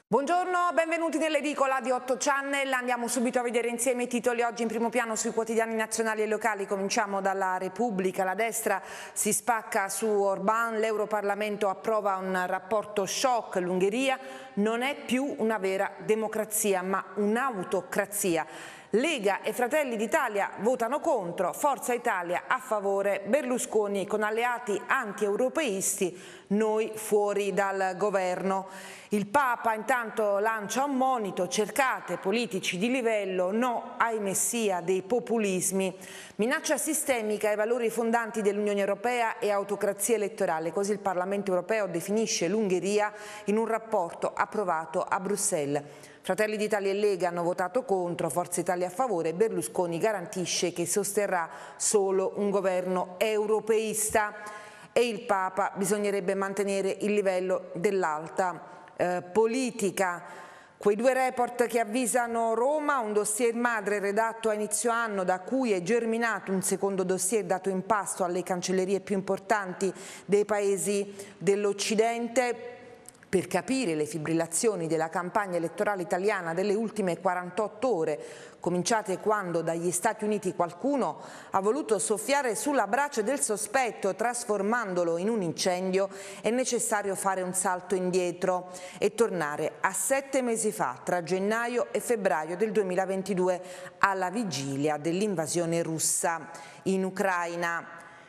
Buongiorno, benvenuti nell'edicola di 8 Channel. Andiamo subito a vedere insieme i titoli oggi in primo piano sui quotidiani nazionali e locali. Cominciamo dalla Repubblica. La destra si spacca su Orbán, l'Europarlamento approva un rapporto shock. L'Ungheria non è più una vera democrazia ma un'autocrazia. Lega e Fratelli d'Italia votano contro, Forza Italia a favore, Berlusconi con alleati anti-europeisti, noi fuori dal governo. Il Papa intanto lancia un monito, cercate politici di livello, no ai messia dei populismi. Minaccia sistemica ai valori fondanti dell'Unione Europea e autocrazia elettorale, così il Parlamento Europeo definisce l'Ungheria in un rapporto approvato a Bruxelles. Fratelli d'Italia e Lega hanno votato contro, Forza Italia a favore, Berlusconi garantisce che sosterrà solo un governo europeista e il Papa bisognerebbe mantenere il livello dell'alta politica. Quei due report che avvisano Roma, un dossier madre redatto a inizio anno da cui è germinato un secondo dossier dato in pasto alle cancellerie più importanti dei paesi dell'Occidente per capire le fibrillazioni della campagna elettorale italiana delle ultime 48 ore, cominciate quando dagli Stati Uniti qualcuno ha voluto soffiare sulla brace del sospetto trasformandolo in un incendio, è necessario fare un salto indietro e tornare a 7 mesi fa, tra gennaio e febbraio del 2022, alla vigilia dell'invasione russa in Ucraina.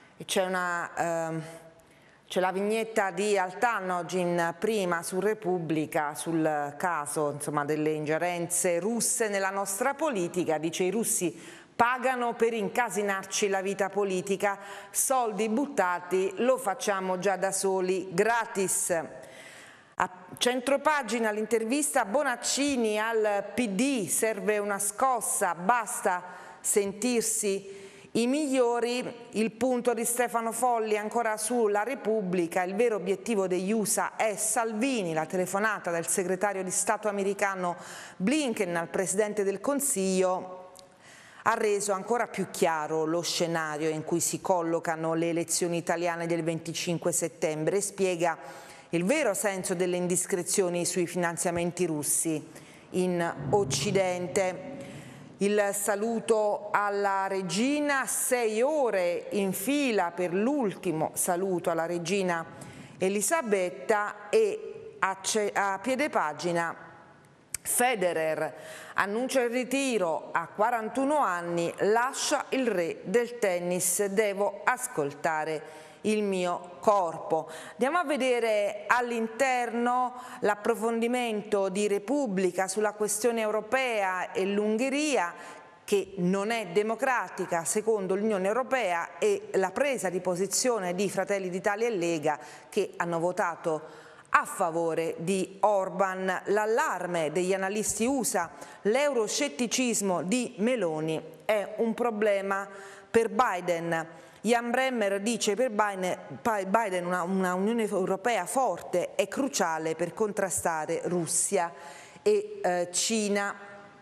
C'è la vignetta di Altan oggi in prima su Repubblica sul caso delle ingerenze russe nella nostra politica. Dice: i russi pagano per incasinarci la vita politica, soldi buttati, lo facciamo già da soli, gratis. A centropagina l'intervista Bonaccini al PD, serve una scossa, basta sentirsi i migliori. Il punto di Stefano Folli ancora sulla Repubblica, il vero obiettivo degli USA è Salvini, la telefonata del segretario di Stato americano Blinken al Presidente del Consiglio ha reso ancora più chiaro lo scenario in cui si collocano le elezioni italiane del 25 settembre e spiega il vero senso delle indiscrezioni sui finanziamenti russi in Occidente. Il saluto alla regina, 6 ore in fila per l'ultimo saluto alla regina Elisabetta e a piedepagina Federer annuncia il ritiro a 41 anni, lascia il re del tennis, devo ascoltare il mio corpo. Andiamo a vedere all'interno l'approfondimento di Repubblica sulla questione europea e l'Ungheria che non è democratica secondo l'Unione Europea e la presa di posizione di Fratelli d'Italia e Lega che hanno votato a favore di Orbán. L'allarme degli analisti USA, l'euroscetticismo di Meloni è un problema per Biden. Jan Bremmer dice per Biden una Unione Europea forte è cruciale per contrastare Russia e Cina.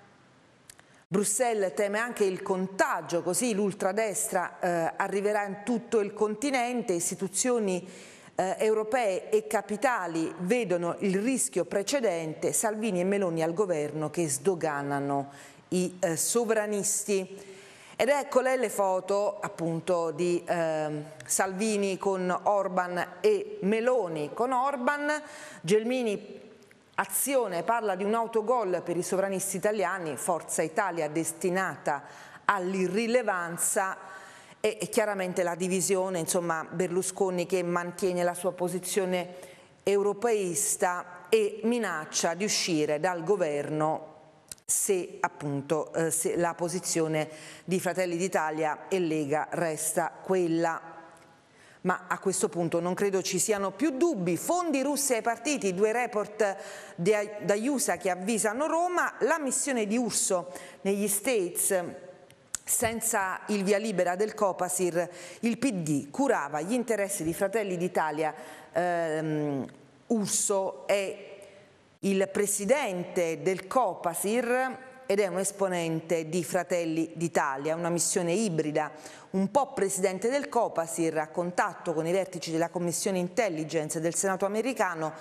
Bruxelles teme anche il contagio, così l'ultradestra arriverà in tutto il continente, istituzioni europee e capitali vedono il rischio precedente, Salvini e Meloni al governo che sdoganano i sovranisti. Ed eccole le foto appunto di Salvini con Orbán e Meloni con Orbán. Gelmini, Azione, parla di un autogol per i sovranisti italiani, Forza Italia destinata all'irrilevanza e chiaramente la divisione, Berlusconi che mantiene la sua posizione europeista e minaccia di uscire dal governo se la posizione di Fratelli d'Italia e Lega resta quella. Ma a questo punto non credo ci siano più dubbi. Fondi russi ai partiti, 2 report da USA che avvisano Roma, la missione di Urso negli States. Senza il via libera del Copasir, il PD curava gli interessi di Fratelli d'Italia. Urso è il presidente del Copasir ed è un esponente di Fratelli d'Italia, una missione ibrida, un po' presidente del Copasir, a contatto con i vertici della Commissione Intelligence del Senato americano,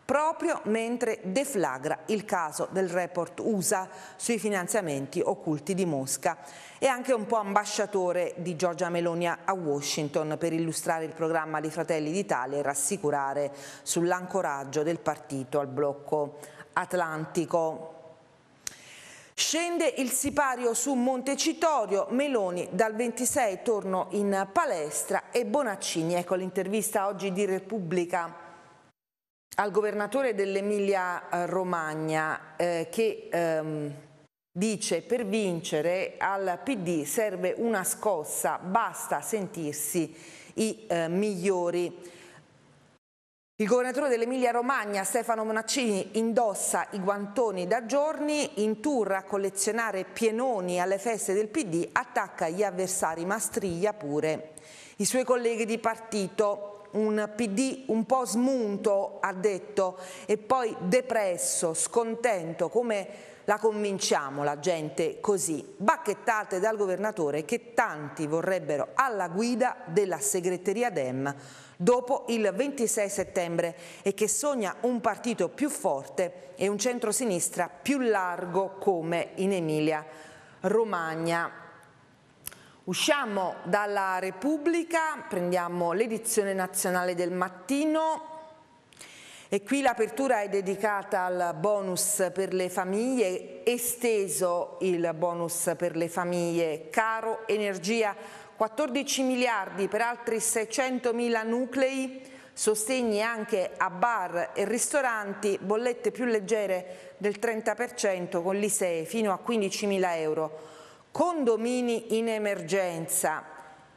proprio mentre deflagra il caso del report USA sui finanziamenti occulti di Mosca. È anche un po' ambasciatore di Giorgia Meloni a Washington per illustrare il programma di Fratelli d'Italia e rassicurare sull'ancoraggio del partito al blocco atlantico. Scende il sipario su Montecitorio, Meloni dal 26 torno in palestra e Bonaccini. Ecco l'intervista oggi di Repubblica al governatore dell'Emilia Romagna che dice: per vincere al PD serve una scossa, basta sentirsi i migliori. Il governatore dell'Emilia Romagna, Stefano Bonaccini, indossa i guantoni da giorni, in tour a collezionare pienoni alle feste del PD, attacca gli avversari, ma striglia pure i suoi colleghi di partito. Un PD un po' smunto, ha detto, e poi depresso, scontento. Come la convinciamo la gente così? Bacchettate dal governatore che tanti vorrebbero alla guida della segreteria Dem dopo il 26 settembre e che sogna un partito più forte e un centrosinistra più largo come in Emilia Romagna. Usciamo dalla Repubblica, prendiamo l'edizione nazionale del mattino e qui l'apertura è dedicata al bonus per le famiglie, esteso il bonus per le famiglie, caro energia, 14 miliardi per altri 600.000 nuclei, sostegni anche a bar e ristoranti, bollette più leggere del 30% con l'ISEE fino a 15.000 euro, condomini in emergenza.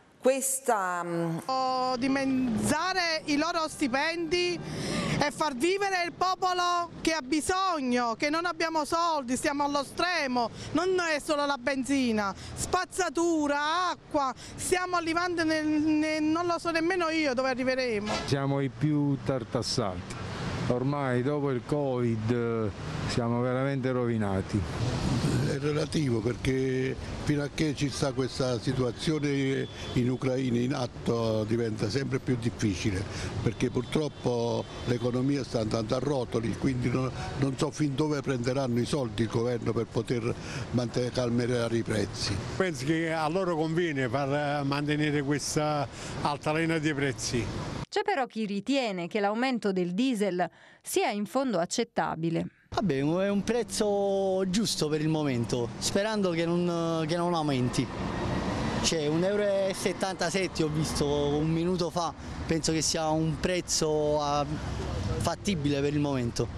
Dimezzare i loro stipendi e far vivere il popolo che ha bisogno, che non abbiamo soldi, stiamo allo stremo, non è solo la benzina, spazzatura, acqua, stiamo arrivando non lo so nemmeno io dove arriveremo. Siamo i più tartassati, ormai dopo il Covid siamo veramente rovinati. È relativo perché fino a che ci sta questa situazione in Ucraina in atto diventa sempre più difficile perché purtroppo l'economia sta andando a rotoli, quindi non so fin dove prenderanno i soldi il governo per poter calmierare i prezzi. Penso che a loro conviene far mantenere questa altalena dei prezzi. C'è però chi ritiene che l'aumento del diesel sia in fondo accettabile. Vabbè, è un prezzo giusto per il momento, sperando che non aumenti. C'è 1,77 € ho visto un minuto fa, penso che sia un prezzo fattibile per il momento.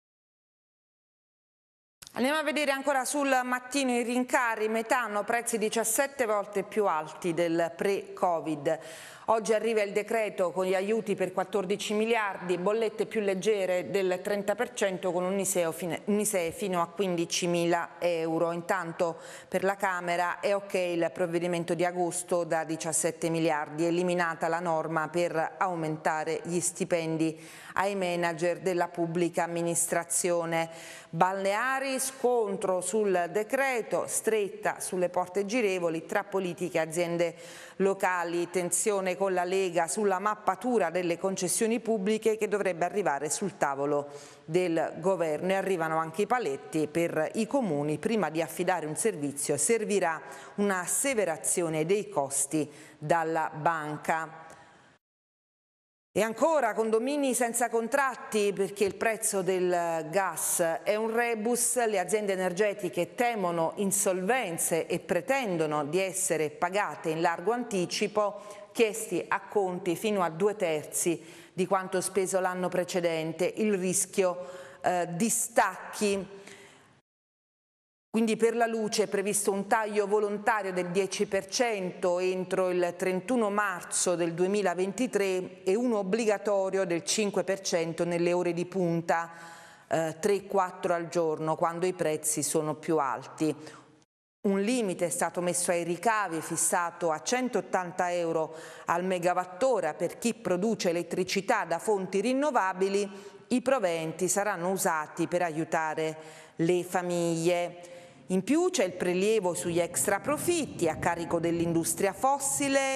Andiamo a vedere ancora sul mattino i rincari, metano, prezzi 17 volte più alti del pre-Covid. Oggi arriva il decreto con gli aiuti per 14 miliardi, bollette più leggere del 30% con un ISEE fino a 15.000 euro. Intanto per la Camera è ok il provvedimento di agosto da 17 miliardi, eliminata la norma per aumentare gli stipendi ai manager della pubblica amministrazione. Balneari, scontro sul decreto, stretta sulle porte girevoli tra politiche e aziende locali, tensione con la Lega sulla mappatura delle concessioni pubbliche che dovrebbe arrivare sul tavolo del governo e arrivano anche i paletti per i comuni. Prima di affidare un servizio servirà un'asseverazione dei costi dalla banca. E ancora condomini senza contratti perché il prezzo del gas è un rebus, le aziende energetiche temono insolvenze e pretendono di essere pagate in largo anticipo, chiesti acconti fino a 2/3 di quanto speso l'anno precedente, il rischio di stacchi. Quindi per la luce è previsto un taglio volontario del 10% entro il 31 marzo del 2023 e uno obbligatorio del 5% nelle ore di punta, 3-4 al giorno, quando i prezzi sono più alti. Un limite è stato messo ai ricavi, fissato a 180 euro al megawattora per chi produce elettricità da fonti rinnovabili. I proventi saranno usati per aiutare le famiglie. In più c'è il prelievo sugli extraprofitti a carico dell'industria fossile,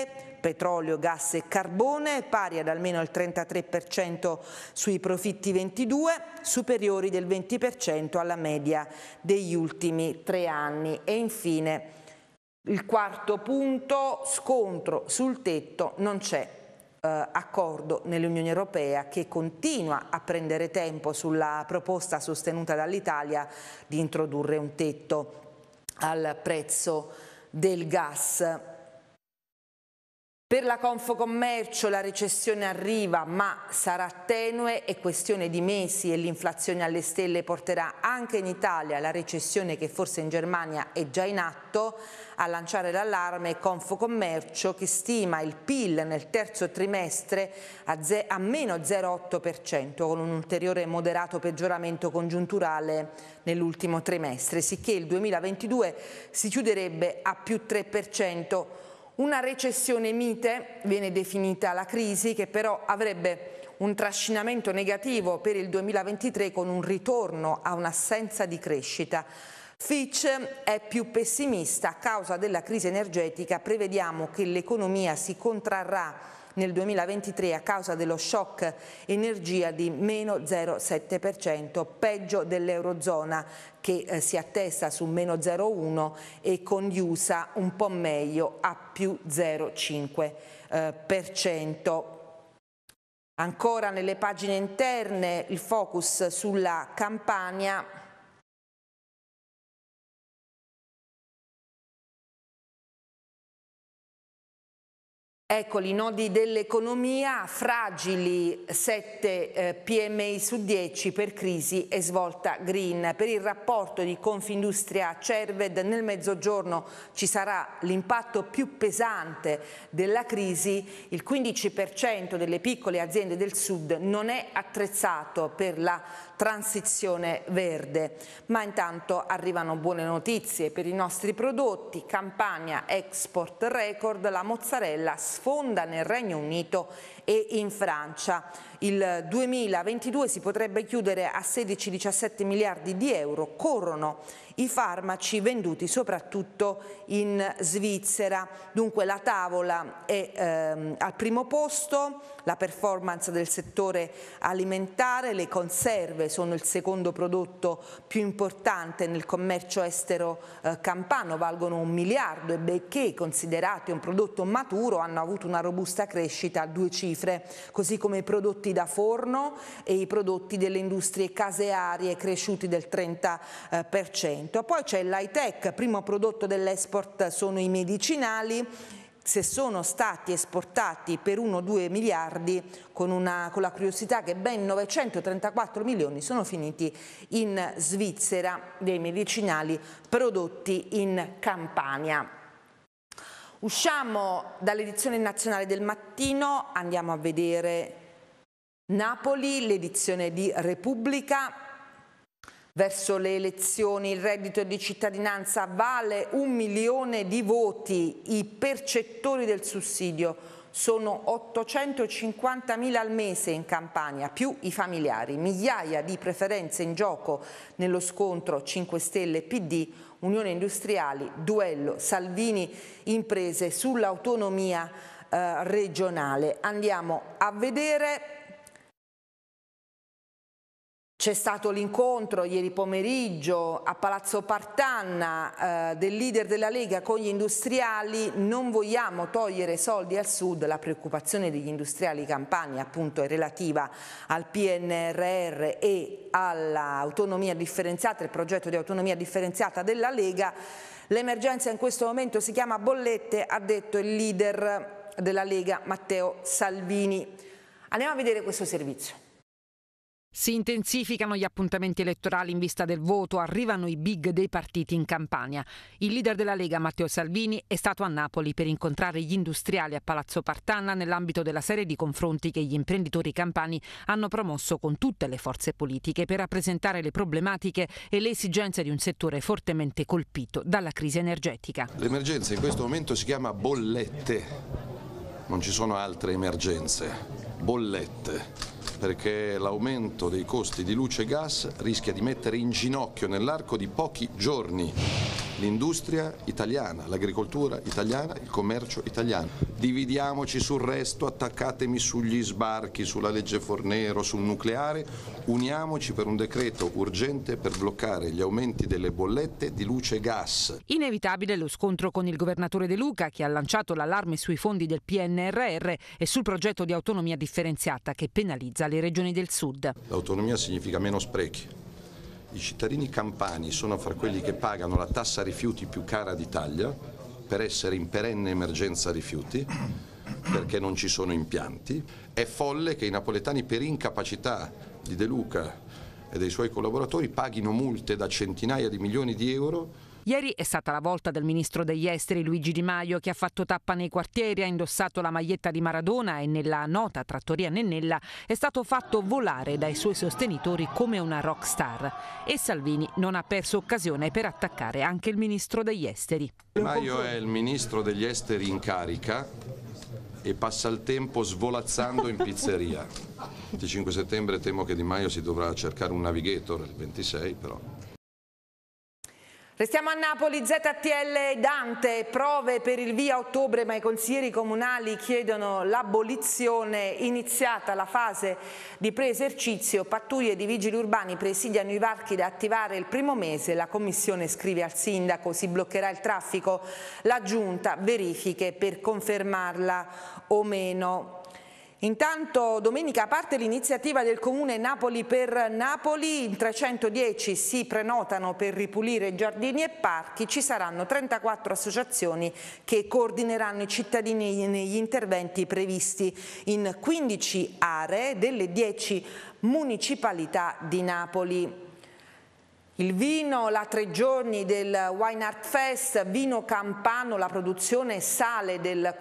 petrolio, gas e carbone, pari ad almeno il 33% sui profitti 22, superiori del 20% alla media degli ultimi 3 anni. E infine il quarto punto, scontro sul tetto, non c'è accordo nell'Unione Europea, che continua a prendere tempo sulla proposta sostenuta dall'Italia di introdurre un tetto al prezzo del gas. Per la Confcommercio la recessione arriva, ma sarà tenue, è questione di mesi e l'inflazione alle stelle porterà anche in Italia la recessione che forse in Germania è già in atto. A lanciare l'allarme Confcommercio, che stima il PIL nel terzo trimestre a meno 0,8%, con un ulteriore moderato peggioramento congiunturale nell'ultimo trimestre, sicché il 2022 si chiuderebbe a più 3%. Una recessione mite viene definita la crisi, che però avrebbe un trascinamento negativo per il 2023 con un ritorno a un'assenza di crescita. Fitch è più pessimista a causa della crisi energetica, prevediamo che l'economia si contrarrà nel 2023 a causa dello shock energia di meno 0,7%, peggio dell'Eurozona che si attesta su meno 0,1% e con gli USA un po' meglio a più 0,5%. Ancora nelle pagine interne il focus sulla Campania. Eccoli i nodi dell'economia, fragili 7 PMI su 10 per crisi e svolta green. Per il rapporto di Confindustria Cerved nel mezzogiorno ci sarà l'impatto più pesante della crisi, il 15% delle piccole aziende del sud non è attrezzato per la transizione verde, ma intanto arrivano buone notizie per i nostri prodotti. Campania export record, la mozzarella sfonda nel Regno Unito e in Francia. Il 2022 si potrebbe chiudere a 16-17 miliardi di euro, corrono i farmaci venduti soprattutto in Svizzera. Dunque la tavola è al primo posto, la performance del settore alimentare, le conserve sono il secondo prodotto più importante nel commercio estero campano, valgono 1 miliardo e benché considerati un prodotto maturo hanno avuto una robusta crescita a 2 cifre, così come i prodotti da forno e i prodotti delle industrie casearie cresciuti del 30%. Poi c'è l'high tech, primo prodotto dell'export sono i medicinali, se sono stati esportati per 1-2 miliardi, con la curiosità che ben 934 milioni sono finiti in Svizzera dei medicinali prodotti in Campania. Usciamo dall'edizione nazionale del mattino, andiamo a vedere Napoli, l'edizione di Repubblica. Verso le elezioni il reddito di cittadinanza vale 1 milione di voti, i percettori del sussidio sono 850.000 al mese in Campania, più i familiari, migliaia di preferenze in gioco nello scontro 5 Stelle PD, Unione Industriali, duello Salvini imprese sull'autonomia regionale. Andiamo a vedere. C'è stato l'incontro ieri pomeriggio a Palazzo Partanna del leader della Lega con gli industriali. Non vogliamo togliere soldi al Sud, la preoccupazione degli industriali campani appunto è relativa al PNRR e all'autonomia differenziata, il progetto di autonomia differenziata della Lega. L'emergenza in questo momento si chiama bollette, ha detto il leader della Lega Matteo Salvini. Andiamo a vedere questo servizio. Si intensificano gli appuntamenti elettorali in vista del voto, arrivano i big dei partiti in Campania. Il leader della Lega, Matteo Salvini, è stato a Napoli per incontrare gli industriali a Palazzo Partanna nell'ambito della serie di confronti che gli imprenditori campani hanno promosso con tutte le forze politiche per rappresentare le problematiche e le esigenze di un settore fortemente colpito dalla crisi energetica. L'emergenza in questo momento si chiama bollette, non ci sono altre emergenze, bollette. Perché l'aumento dei costi di luce e gas rischia di mettere in ginocchio nell'arco di pochi giorni l'industria italiana, l'agricoltura italiana, il commercio italiano. Dividiamoci sul resto, attaccatemi sugli sbarchi, sulla legge Fornero, sul nucleare, uniamoci per un decreto urgente per bloccare gli aumenti delle bollette di luce e gas. Inevitabile lo scontro con il governatore De Luca, che ha lanciato l'allarme sui fondi del PNRR e sul progetto di autonomia differenziata che penalizza le regioni del sud. L'autonomia significa meno sprechi. I cittadini campani sono fra quelli che pagano la tassa rifiuti più cara d'Italia per essere in perenne emergenza rifiuti, perché non ci sono impianti. È folle che i napoletani, per incapacità di De Luca e dei suoi collaboratori, paghino multe da centinaia di milioni di euro. Ieri è stata la volta del ministro degli esteri Luigi Di Maio, che ha fatto tappa nei quartieri, ha indossato la maglietta di Maradona e nella nota trattoria Nennella è stato fatto volare dai suoi sostenitori come una rock star. E Salvini non ha perso occasione per attaccare anche il ministro degli esteri. Di Maio è il ministro degli esteri in carica e passa il tempo svolazzando in pizzeria. Il 25 settembre temo che Di Maio si dovrà cercare un navigator, il 26 però. Restiamo a Napoli, ZTL Dante, prove per il via ottobre, ma i consiglieri comunali chiedono l'abolizione. Iniziata la fase di pre-esercizio, pattuglie di vigili urbani presidiano i varchi da attivare il primo mese. La commissione scrive al sindaco, si bloccherà il traffico, la giunta verifiche per confermarla o meno. Intanto domenica parte l'iniziativa del Comune Napoli per Napoli, in 310 si prenotano per ripulire giardini e parchi, ci saranno 34 associazioni che coordineranno i cittadini negli interventi previsti in 15 aree delle 10 municipalità di Napoli. Il vino, la 3 giorni del Wine Art Fest, vino campano, la produzione sale del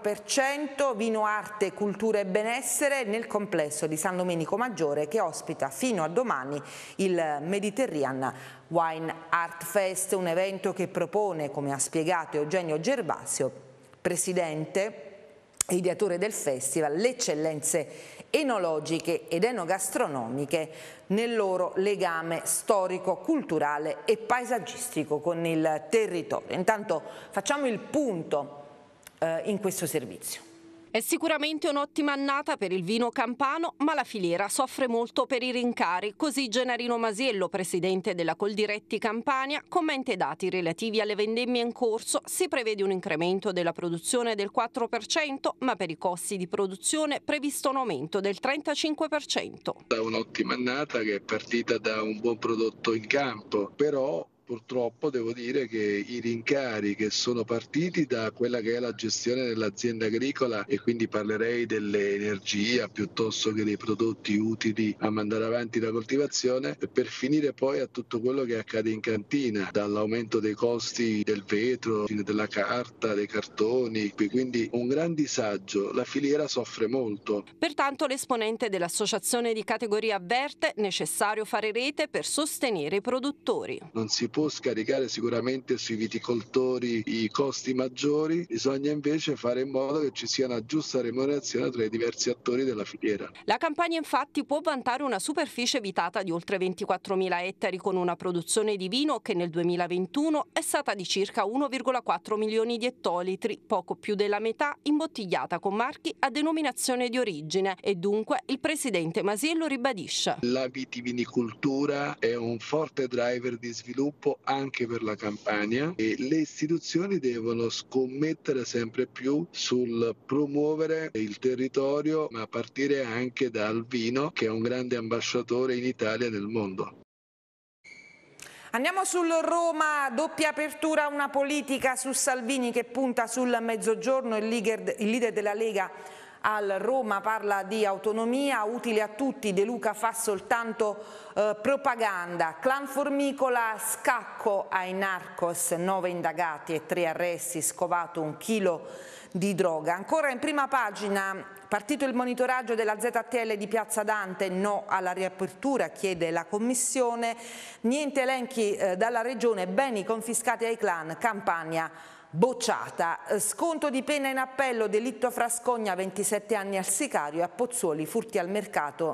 4%, vino arte, cultura e benessere nel complesso di San Domenico Maggiore che ospita fino a domani il Mediterranean Wine Art Fest, un evento che propone, come ha spiegato Eugenio Gervasio, presidente e ideatore del festival, le eccellenze enologiche ed enogastronomiche nel loro legame storico, culturale e paesaggistico con il territorio. Intanto facciamo il punto in questo servizio. È sicuramente un'ottima annata per il vino campano, ma la filiera soffre molto per i rincari. Così Gennarino Masiello, presidente della Coldiretti Campania, commenta i dati relativi alle vendemmie in corso. Si prevede un incremento della produzione del 4%, ma per i costi di produzione previsto un aumento del 35%. Da un'ottima annata che è partita da un buon prodotto in campo, però purtroppo devo dire che i rincari che sono partiti da quella che è la gestione dell'azienda agricola, e quindi parlerei dell'energia piuttosto che dei prodotti utili a mandare avanti la coltivazione, per finire poi a tutto quello che accade in cantina, dall'aumento dei costi del vetro, della carta, dei cartoni, quindi un gran disagio, la filiera soffre molto. Pertanto l'esponente dell'associazione di categoria avverte necessario fare rete per sostenere i produttori. Non si può scaricare sicuramente sui viticoltori i costi maggiori, bisogna invece fare in modo che ci sia una giusta remunerazione tra i diversi attori della filiera. La Campania infatti può vantare una superficie vitata di oltre 24.000 ettari con una produzione di vino che nel 2021 è stata di circa 1,4 milioni di ettolitri, poco più della metà imbottigliata con marchi a denominazione di origine, e dunque il presidente Masiello ribadisce: la vitivinicoltura è un forte driver di sviluppo anche per la Campania e le istituzioni devono scommettere sempre più sul promuovere il territorio, ma a partire anche dal vino, che è un grande ambasciatore in Italia e nel mondo. Andiamo sul Roma, doppia apertura, una politica su Salvini che punta sul Mezzogiorno, il leader della Lega al Roma parla di autonomia utile a tutti, De Luca fa soltanto propaganda. Clan Formicola, scacco ai narcos, 9 indagati e 3 arresti, scovato 1 chilo di droga. Ancora in prima pagina, partito il monitoraggio della ZTL di Piazza Dante, no alla riapertura, chiede la commissione, niente elenchi dalla regione, beni confiscati ai clan, Campania bocciata. Sconto di pena in appello, delitto Frascogna, 27 anni al sicario, a Pozzuoli furti al mercato,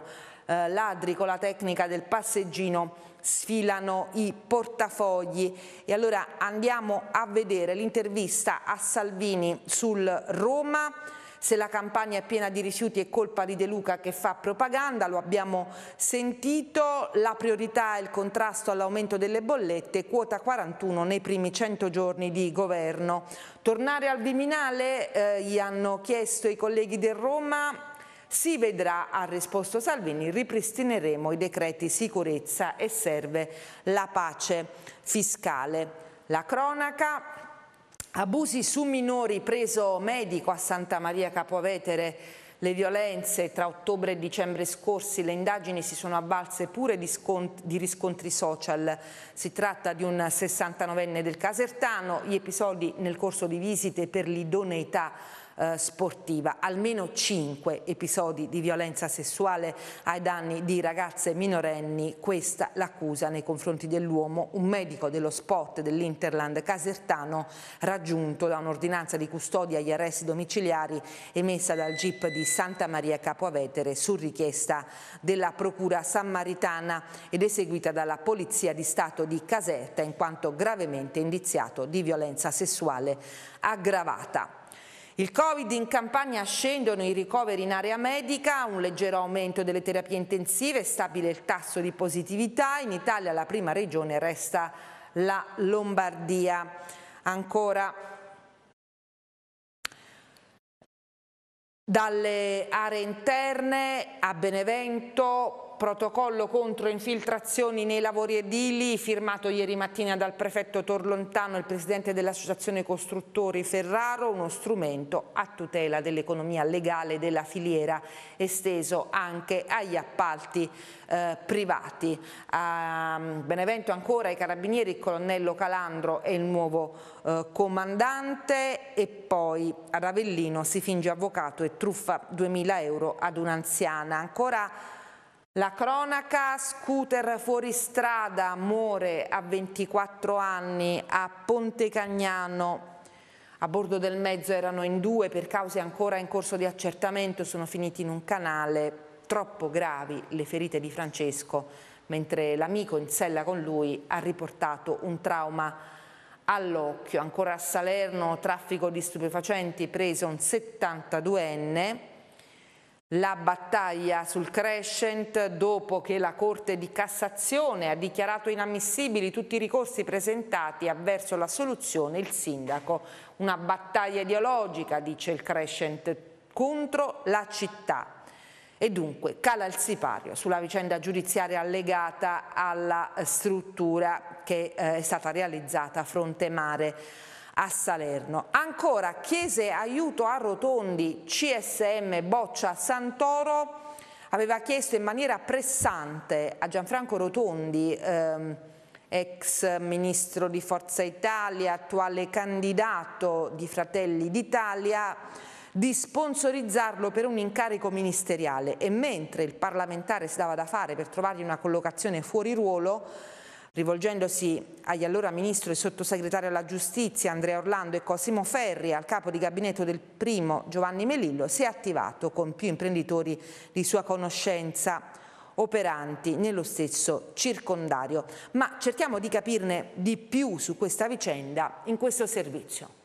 ladri con la tecnica del passeggino sfilano i portafogli. E allora andiamo a vedere l'intervista a Salvini sul Roma. Se la Campania è piena di rifiuti è colpa di De Luca che fa propaganda, lo abbiamo sentito. La priorità è il contrasto all'aumento delle bollette, quota 41 nei primi 100 giorni di governo. Tornare al Viminale, gli hanno chiesto i colleghi del Roma. Si vedrà, ha risposto Salvini, ripristineremo i decreti sicurezza e serve la pace fiscale. La cronaca. Abusi su minori, preso medico a Santa Maria Capua Vetere, le violenze tra ottobre e dicembre scorsi, le indagini si sono avvalse pure di riscontri social. Si tratta di un 69enne del Casertano, gli episodi nel corso di visite per l'idoneità sportiva, almeno 5 episodi di violenza sessuale ai danni di ragazze minorenni, questa l'accusa nei confronti dell'uomo, un medico dello sport dell'Interland casertano raggiunto da un'ordinanza di custodia agli arresti domiciliari emessa dal GIP di Santa Maria Capua Vetere su richiesta della Procura Sammaritana ed eseguita dalla Polizia di Stato di Caserta in quanto gravemente indiziato di violenza sessuale aggravata. Il Covid in Campania, scendono i ricoveri in area medica, un leggero aumento delle terapie intensive, stabile il tasso di positività. In Italia la prima regione resta la Lombardia. Ancora dalle aree interne a Benevento, protocollo contro infiltrazioni nei lavori edili, firmato ieri mattina dal prefetto Torlontano e il presidente dell'associazione costruttori Ferraro, uno strumento a tutela dell'economia legale della filiera, esteso anche agli appalti privati. A Benevento ancora i carabinieri, il colonnello Calandro è il nuovo comandante, e poi ad Avellino si finge avvocato e truffa 2.000 euro ad un'anziana. Ancora la cronaca, scooter fuori strada, muore a 24 anni a Pontecagnano. A bordo del mezzo erano in 2, per cause ancora in corso di accertamento sono finiti in un canale. Troppo gravi le ferite di Francesco, mentre l'amico in sella con lui ha riportato un trauma all'occhio. Ancora a Salerno, traffico di stupefacenti, preso un 72enne. La battaglia sul crescent dopo che la Corte di Cassazione ha dichiarato inammissibili tutti i ricorsi presentati avverso la soluzione, il sindaco. Una battaglia ideologica, dice il crescent, contro la città. E dunque cala il sipario sulla vicenda giudiziaria legata alla struttura che è stata realizzata a fronte mare a Salerno. Ancora, chiese aiuto a Rotondi, CSM boccia Santoro, aveva chiesto in maniera pressante a Gianfranco Rotondi, ex ministro di Forza Italia, attuale candidato di Fratelli d'Italia, di sponsorizzarlo per un incarico ministeriale, e mentre il parlamentare si dava da fare per trovargli una collocazione fuori ruolo, rivolgendosi agli allora ministro e sottosegretario alla giustizia Andrea Orlando e Cosimo Ferri, al capo di gabinetto del primo Giovanni Melillo, si è attivato con più imprenditori di sua conoscenza operanti nello stesso circondario. Ma cerchiamo di capirne di più su questa vicenda in questo servizio.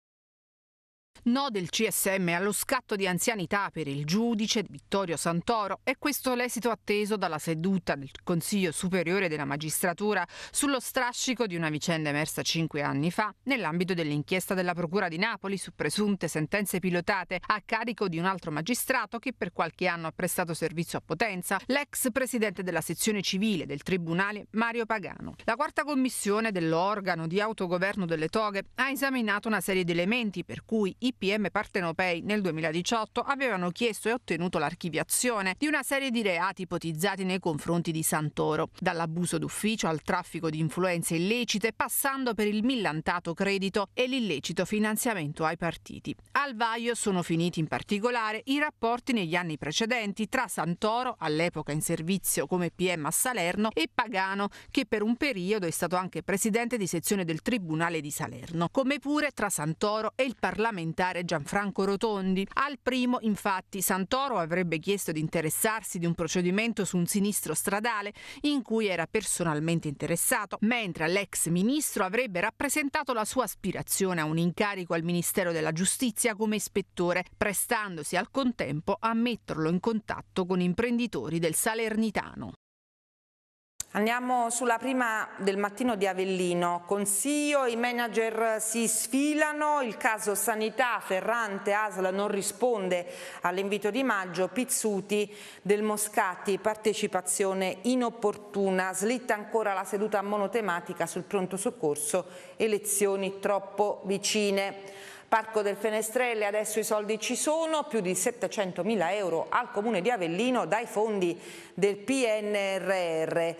No del CSM allo scatto di anzianità per il giudice Vittorio Santoro, è questo l'esito atteso dalla seduta del Consiglio Superiore della Magistratura sullo strascico di una vicenda emersa 5 anni fa nell'ambito dell'inchiesta della Procura di Napoli su presunte sentenze pilotate a carico di un altro magistrato che per qualche anno ha prestato servizio a Potenza, l'ex presidente della sezione civile del Tribunale Mario Pagano. La quarta commissione dell'organo di autogoverno delle toghe ha esaminato una serie di elementi per cui i PM partenopei nel 2018 avevano chiesto e ottenuto l'archiviazione di una serie di reati ipotizzati nei confronti di Santoro, dall'abuso d'ufficio al traffico di influenze illecite, passando per il millantato credito e l'illecito finanziamento ai partiti. Al vaglio sono finiti in particolare i rapporti negli anni precedenti tra Santoro, all'epoca in servizio come PM a Salerno, e Pagano, che per un periodo è stato anche presidente di sezione del Tribunale di Salerno, come pure tra Santoro e il parlamentare parlamentare Gianfranco Rotondi. Al primo, infatti, Santoro avrebbe chiesto di interessarsi di un procedimento su un sinistro stradale in cui era personalmente interessato, mentre l'ex ministro avrebbe rappresentato la sua aspirazione a un incarico al Ministero della Giustizia come ispettore, prestandosi al contempo a metterlo in contatto con imprenditori del Salernitano. Andiamo sulla prima del Mattino di Avellino. Consiglio, i manager si sfilano, il caso sanità, Ferrante, ASL non risponde all'invito di Maggio, Pizzuti, Del Moscati, partecipazione inopportuna, slitta ancora la seduta monotematica sul pronto soccorso, elezioni troppo vicine. Parco del Fenestrelle, adesso i soldi ci sono, più di 700.000 euro al Comune di Avellino dai fondi del PNRR,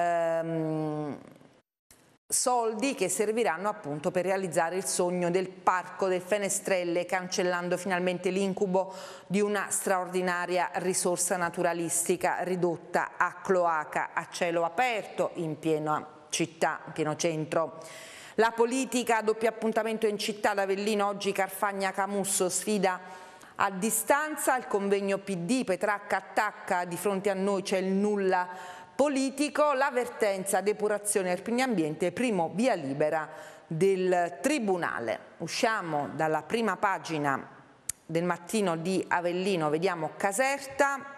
soldi che serviranno appunto per realizzare il sogno del Parco del Fenestrelle, cancellando finalmente l'incubo di una straordinaria risorsa naturalistica ridotta a cloaca a cielo aperto in piena città, in pieno centro. La politica, doppio appuntamento in città ad Avellino, oggi Carfagna Camusso, sfida a distanza, il convegno PD, Petracca attacca, di fronte a noi c'è il nulla politico, l'avvertenza depurazione Erpigna Ambiente, primo via libera del Tribunale. Usciamo dalla prima pagina del Mattino di Avellino, vediamo Caserta.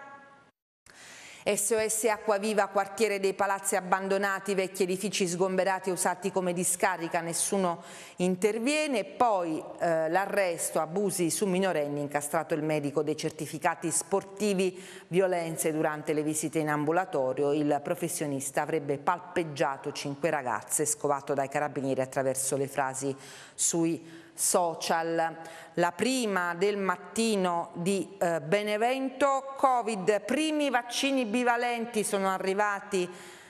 SOS Acquaviva, quartiere dei palazzi abbandonati, vecchi edifici sgomberati e usati come discarica, nessuno interviene. Poi l'arresto, abusi su minorenni, incastrato il medico dei certificati sportivi, violenze durante le visite in ambulatorio. Il professionista avrebbe palpeggiato 5 ragazze, scovato dai carabinieri attraverso le frasi sui social. La prima del Mattino di Benevento, Covid, primi vaccini bivalenti sono arrivati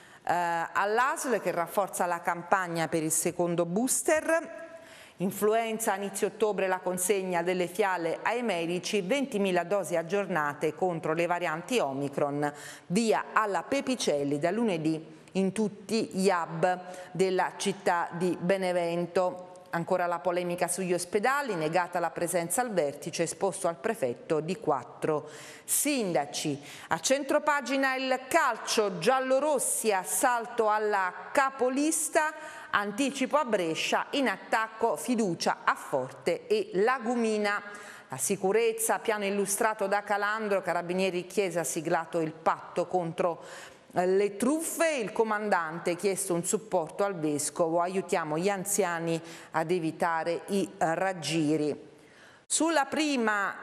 all'ASL che rafforza la campagna per il secondo booster. Influenza, a inizio ottobre la consegna delle fiale ai medici, 20.000 dosi aggiornate contro le varianti Omicron, via alla Pepicelli da lunedì in tutti gli hub della città di Benevento. Ancora la polemica sugli ospedali, negata la presenza al vertice, esposto al prefetto di 4 sindaci. A centropagina il calcio, giallorossi, assalto alla capolista, anticipo a Brescia, in attacco fiducia a Forte e Lagumina. La sicurezza, piano illustrato da Calandro, Carabinieri Chiesa ha siglato il patto contro le truffe, il comandante ha chiesto un supporto al vescovo, aiutiamo gli anziani ad evitare i raggiri. Sulla prima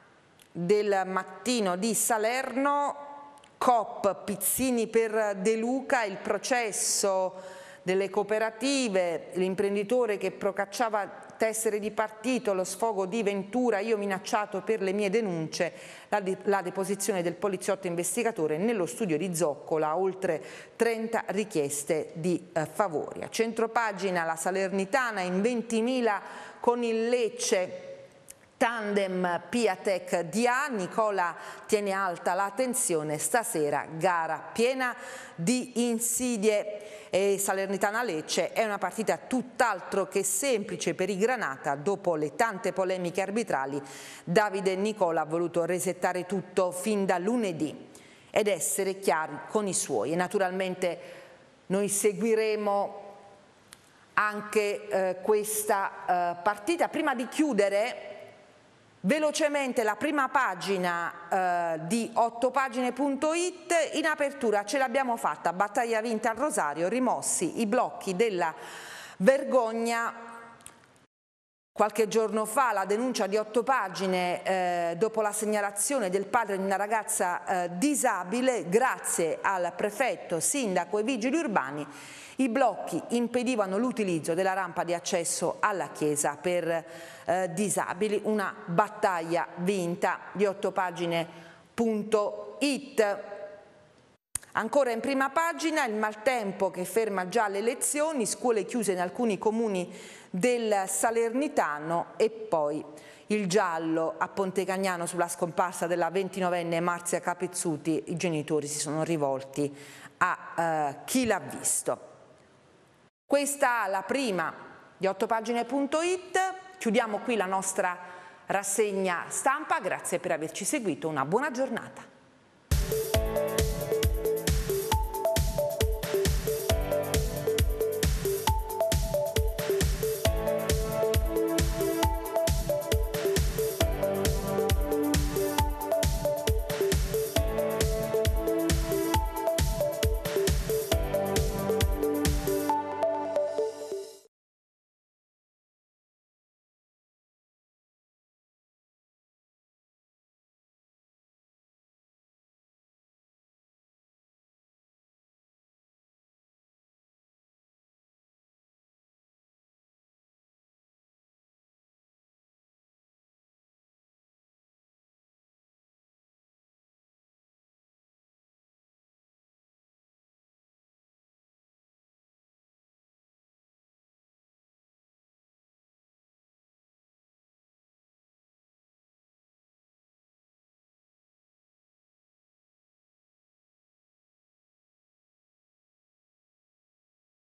del Mattino di Salerno, COP, Pizzini per De Luca, il processo delle cooperative, l'imprenditore che procacciava tessere di partito, lo sfogo di Ventura, io minacciato per le mie denunce, la deposizione del poliziotto investigatore nello studio di Zoccola, oltre 30 richieste di favori. A centropagina la Salernitana in 20.000 con il Lecce, tandem Piatek DA, Nicola tiene alta la tensione, stasera gara piena di insidie. E Salernitana-Lecce è una partita tutt'altro che semplice per i Granata. Dopo le tante polemiche arbitrali, Davide Nicola ha voluto resettare tutto fin da lunedì ed essere chiari con i suoi. E naturalmente noi seguiremo anche questa partita. Prima di chiudere, velocemente la prima pagina di 8pagine.it, in apertura ce l'abbiamo fatta, battaglia vinta al Rosario, rimossi i blocchi della vergogna. Qualche giorno fa la denuncia di 8 pagine dopo la segnalazione del padre di una ragazza disabile, grazie al prefetto, sindaco e vigili urbani, i blocchi impedivano l'utilizzo della rampa di accesso alla chiesa per disabili, una battaglia vinta di 8pagine.it. Ancora in prima pagina il maltempo che ferma già le lezioni, scuole chiuse in alcuni comuni del Salernitano e poi il giallo a Ponte Cagnano sulla scomparsa della 29enne Marzia Capezzuti. I genitori si sono rivolti a chi l'ha visto. Questa la prima di 8pagine.it, chiudiamo qui la nostra rassegna stampa, grazie per averci seguito, una buona giornata.